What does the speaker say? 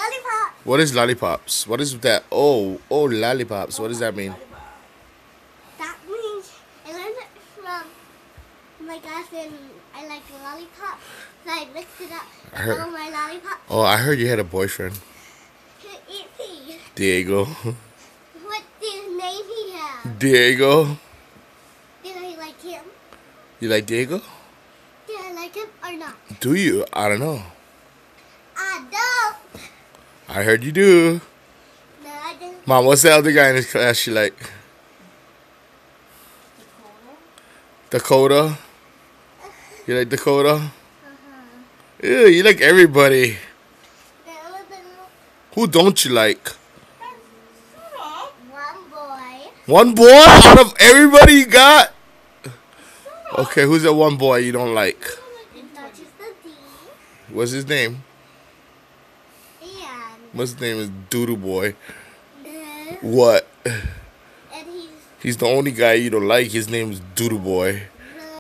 lollipop. What is lollipops? What is that? Oh, lollipops. What does that mean? That means I learned it from my cousin. I like a lollipop, so I mixed it up. All my lollipops. Oh, I heard you had a boyfriend. It's he. Diego. What name he have? Diego. Did I like him? You like Diego? Did I like him or not? Do you? I don't know. I don't. I heard you do. No, I didn't. Mom, what's the other guy in his class you like? Dakota? You like Dakota? Ew, you like everybody. Who don't you like? One boy. One boy out of everybody you got? Okay, who's that one boy you don't like? Not just the D. What's his name? And What's his name is Doodoo Boy. and What? he's He's the only guy you don't like. His name is Doodoo Boy.